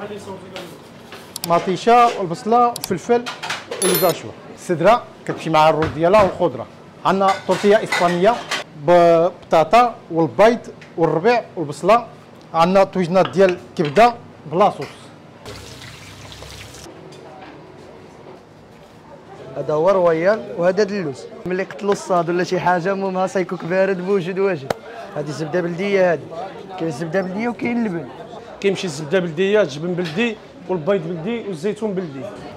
مطيشه والبصله والفلفل والزاشوا. السدره كتمشي مع الرز ديالها والخضره. عندنا طورتيه اسبانيه ببطاطا والبيض والربيع والبصله. عندنا طويجنات ديال كبده بلا صوص. هذا هو رويال وهذا دلوس. ملي قتلوا الصاد ولا شي حاجه المهم سيكوك بارد بوجود واجد. هذه زبده بلديه. هذه كاين زبده بلديه وكاين اللبن. كيمشي الزبده بلديه، الجبن بلدي والبيض بلدي والزيتون بلدي.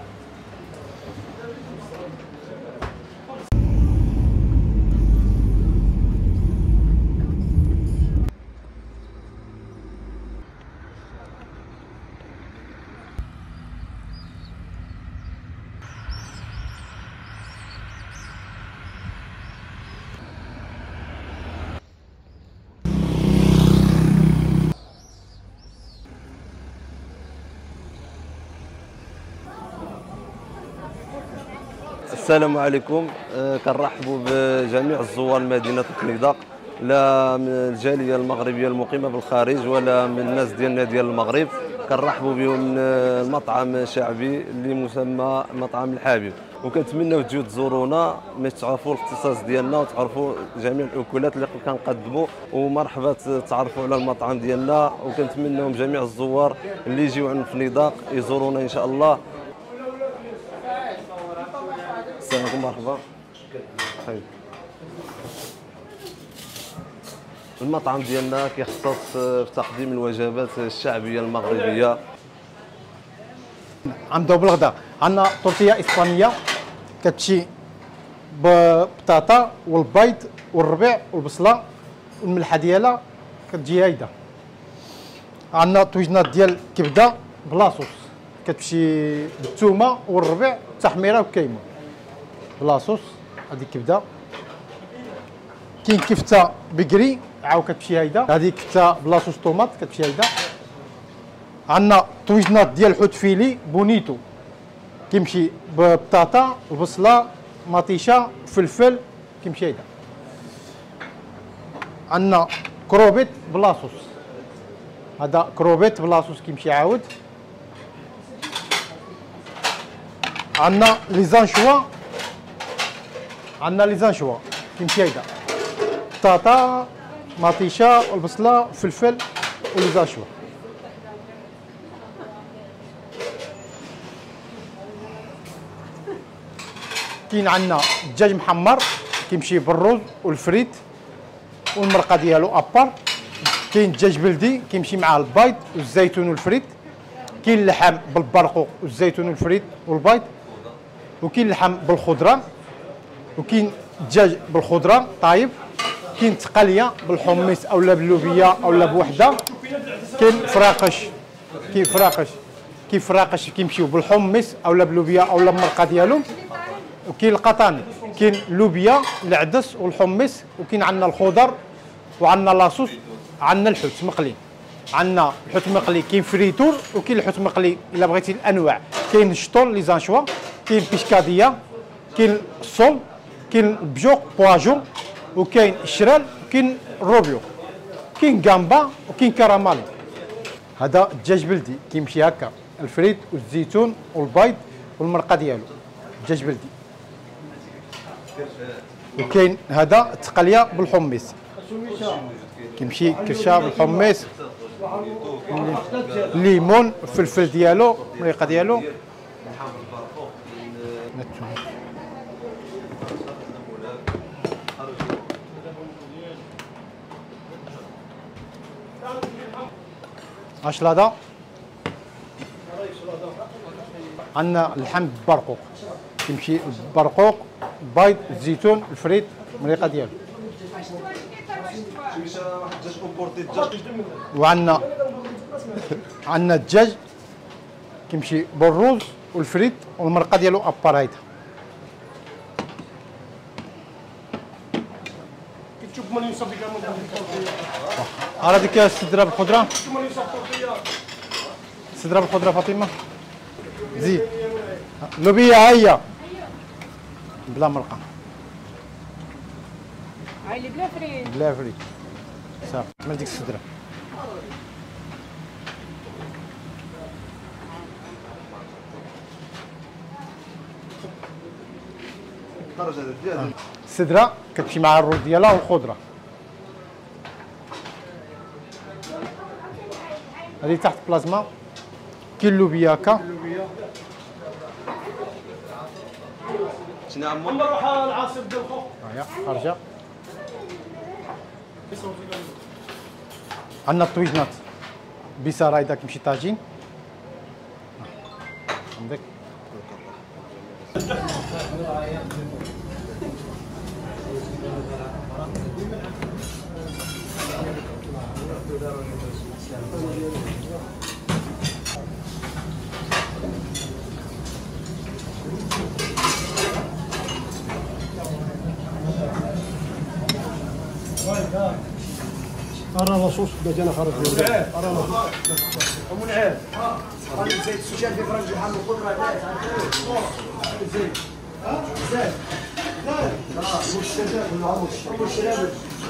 السلام عليكم. كنرحبوا بجميع الزوار مدينه الكنيدق، لا من الجاليه المغربيه المقيمه بالخارج ولا من الناس ديالنا ديال المغرب. كنرحبوا بهم من المطعم شعبي اللي مسمى مطعم الحبيب، وكنتمنوا تجيو تزورونا باش تعرفوا الاختصاص ديالنا وتعرفوا جميع الاكلات اللي كنقدموا، ومرحبا تعرفوا على المطعم ديالنا. وكنتمنوا جميع الزوار اللي يجيو عند الكنيدق يزورونا ان شاء الله. السلام عليكم. مرحبا. حبيبي. المطعم ديالنا كيختص في تقديم الوجبات الشعبيه المغربيه. نبداو بالغداء. عندنا طورتيه اسبانيه كتمشي ببطاطا والبيض والربيع والبصله والملحه ديالها كتجي هايده. عندنا طويجنات ديال كبده بلا صوص كتمشي بالثومه والربيع تحميره وكيمون بلا صوص. هذه كبده. كاين كفته بكري عاود كتمشي هايده. هذه كفته بلا صوص طوماط كتمشي هايده. عندنا طويجنات ديال الحوت فيلي بونيتو كيمشي ببطاطا وبصله مطيشه وفلفل كيمشي هايده. عندنا كروبيت بلا صوص. هذا كروبيت بلا صوص كيمشي عاود. عندنا لي زانشوا. عندنا لي زانشوا كيمشي هايدا. بطاطا مطيشه والبصله والفلفل ولي زانشوا. كاين عندنا الدجاج محمر كيمشي بالرز والفريت والمرقه ديالو ابار. كاين الدجاج بلدي كيمشي مع البيض والزيتون والفريت. كاين اللحم بالبرقوق والزيتون والفريت والبيض. وكاين اللحم بالخضره. وكاين الدجاج بالخضره طايب. كاين تقليه بالحمص اولا باللوبيا اولا بوحده. كاين فراقش. كاين فراقش كيمشيو بالحمص اولا باللوبيا اولا بالمرقه ديالهم. وكاين القطاني. كاين اللوبيا العدس والحمص. وكاين عندنا الخضر وعندنا لاصوص. عندنا الحوت مقلي. عندنا الحوت مقلي كاين فريتور وكاين الحوت مقلي الا بغيتي الانواع. كاين الشطول لي زانشوا. كاين بيشكاديه. كاين الصول. كاين البجوق بواجو. وكاين الشرال وكاين الروبيو. كاين كامبا وكاين كرامالي. هذا الدجاج بلدي كيمشي هكا الفريت والزيتون والبيض والمرقه ديالو دجاج بلدي. وكاين هذا التقليه بالحمص كيمشي كرشه بالحمص الليمون الفلفل ديالو المريقه ديالو. اشلاضه. عندنا اللحم بالبرقوق كيمشي البرقوق البيض الزيتون الفريت المريقه ديالو. وعندنا الدجاج كيمشي بالرز والفريت والمرقه ديالو ابار هايدا. على ديك السدره بالخضره. السدره بالخضره فاطمه. زيد لوبيا هيا بلا مرقه. هاي اللي بلا فريت. بلا فريت صافي. ما ديك السدره. السدره كتمشي مع الرز ديالها والخضره. هذه تحت بلازما. كاين اللوبيا هكا. شنو عمو؟ نروح العاصر ديال الخوخ. هيا خارجه. عندنا الطويجنات بصراي داك كيمشي طاجين. عندك أنا نصوص بدنا خرج ومنعاد غادي زيت السجاد في فرنج الحال والخضره زيت زيت مش شداد ولا عمش مش شداد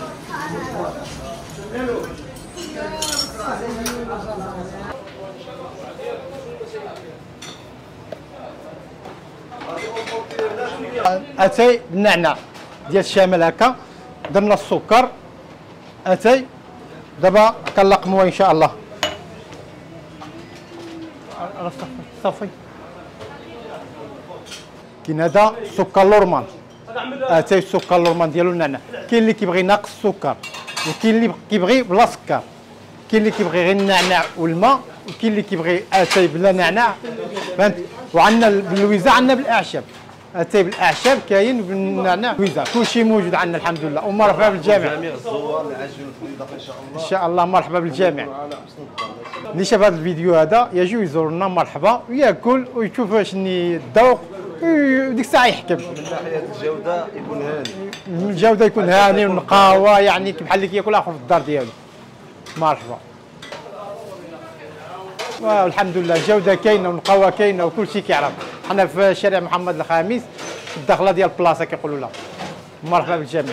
اتاي بالنعناع ديال الشمال هكا. درنا السكر اتاي. دابا كنلقموها ان شاء الله. صافي. كاين هذا السكر لورمان. اتاي السكر لورمان ديالو النعناع. كاين اللي كيبغي ناقص السكر وكاين اللي كيبغي بلا سكر. كاين اللي كيبغي غير النعناع والماء وكاين اللي كيبغي اتاي بلا نعناع. فهمت؟ وعندنا باللويزه عندنا بالاعشاب. اتاي بالاعشاب كاين بالنعناع لويزه. كلشي موجود عندنا الحمد لله. ومرحبا بالجميع. جميع الزوار اللي عاجبهم الفندق ان شاء الله. ان شاء الله مرحبا بالجميع. اللي شاف هذا الفيديو هذا يجي يزورنا مرحبا وياكل ويشوف شنو الذوق وديك الساعه يحكم. من ناحيه الجوده يكون هاني. الجوده يكون هاني ونقاوه يعني بحال اللي كياكل اخر في الدار ديالو. مرحبا. والحمد لله الجوده كاينه والنقاوه كاينه وكل شيء كيعرف. حنا في شارع محمد الخامس في الداخله ديال البلاصه كيقولوا لها. مرحبا بالجميع.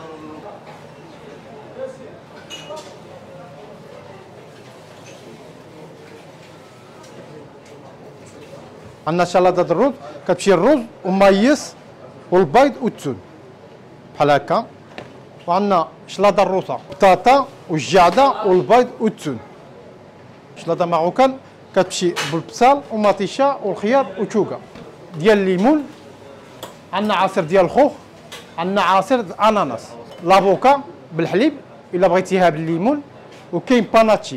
عندنا شلاضه الرز كتمشي الرز ومايس والبيض والتون بحال هكا. وعندنا شلاضه الروسه بطاطا والجعده والبيض والتون. شلاضه معوكان كتمشي بالبصل ومطيشه والخيار وتوكا ديال الليمون. عندنا عصير ديال الخوخ. عندنا عصير اناناس. لافوكا بالحليب الا بغيتيها بالليمون. وكاين باناتشي.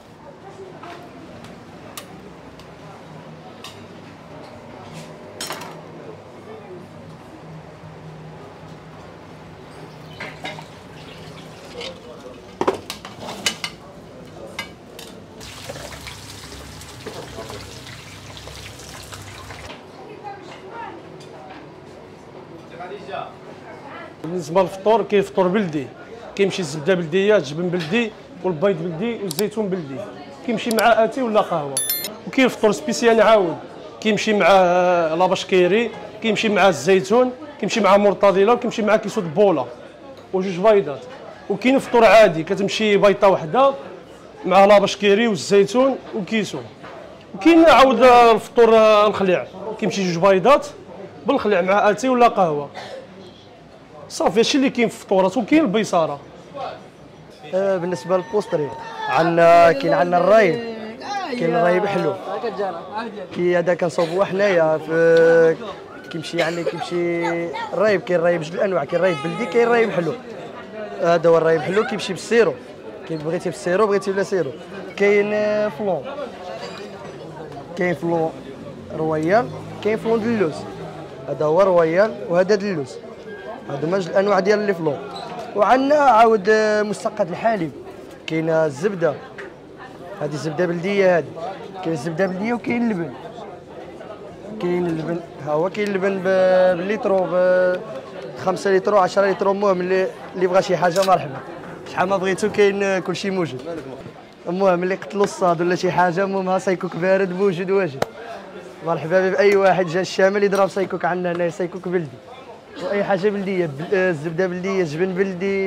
بالنسبه للفطور كاين فطور بلدي. كيمشي الزبده بلديه الجبن بلدي والبيض بلدي والزيتون بلدي. كيمشي مع اتاي ولا قهوه. وكاين فطور سبيسيال عاود كيمشي مع لاباش كيري. كيمشي مع الزيتون. كيمشي مع مرتضيله وكيمشي مع كيسو بوله وجوج بيضات. وكاين فطور عادي كتمشي بيضه وحده مع لاباش كيري والزيتون وكيسو. وكاين عاود الفطور الخليع كيمشي جوج بيضات بالخليع مع اتاي ولا قهوه. صافي هادشي اللي كاين في الفطورات. وكاين البيصاره. بالنسبه للبوستري كاين عندنا الرايب. كاين الرايب حلو. هذا كنصوبوه حنايا في كيمشي يعني كيمشي الرايب. كاين الرايب جوج الانواع. كاين الرايب بلدي كاين الرايب حلو. هذا هو الرايب حلو كيمشي بالسيرو. كاين بغيتي بالسيرو بغيتي بلا سيرو. كاين فلون. كاين فلون رويال. كاين فلون دلوز. هذا هو رويال وهذا دلوز. هادو هما جوج الانواع ديال لي فلون. وعندنا عاود مستقد الحليب. كاين الزبده. هذه زبده بلديه. هذه كاين الزبده بلديه وكاين اللبن. كاين اللبن ها هو. كاين اللبن بالليترو ب 5 لتر 10 لتر. المهم اللي بغى شي حاجه مرحبا. شحال ما بغيتو كاين كلشي موجود. المهم اللي قتلوا الصاد ولا شي حاجه المهم ها سايكوك بارد موجود واجد. مرحبا باي واحد جا الشامل يضرب سايكوك عندنا هنا. سايكوك بلدي واي حاجه بلديه. الزبده بلديه الجبن بلدي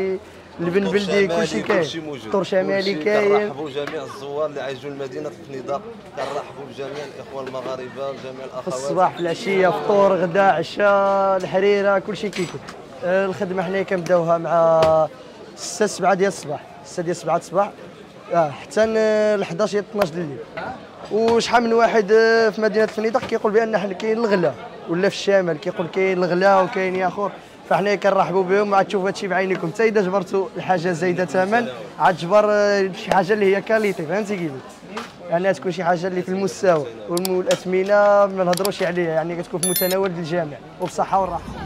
اللبن بلدي كلشي كاين، فطور شمالي كاين. كنرحبوا جميع الزوار اللي عايجوا لمدينه الفنيدق، كنرحبوا بجميع الاخوه المغاربه وجميع في الاخوات. الصباح في العشيه فطور غدا عشاء الحريره كلشي كيكون. الخدمه حنايا كنبداوها مع 6 7 ديال الصباح، 6 ديال 7 الصباح حتى ل 11 ديال 12 ديال الليل. وشحال من واحد في مدينه الفنيدق كيقول بان حنا كاين الغلا، ولا في الشمال كيقول كاين الغلا وكاين ياخر، فحنا كنرحبوا بهم. عاد تشوفوا هادشي بعينيكم، حتى اذا جبرتوا الحاجه زايده ثمن عاد تجبر شي حاجه اللي هي كاليتي، فهمتي كيفاش؟ يعني تكون شي حاجه اللي في المستوى، والاثمنه ما نهضروش عليها، يعني كتكون في متناول الجميع وبصحه والراحه.